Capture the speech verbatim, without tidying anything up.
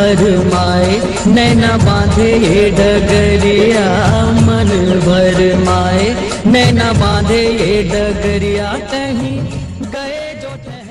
भर माए, नैना बांधे ये डगरिया मन भर माए, नैना बांधे ये डगरिया कहीं गए जो ठहर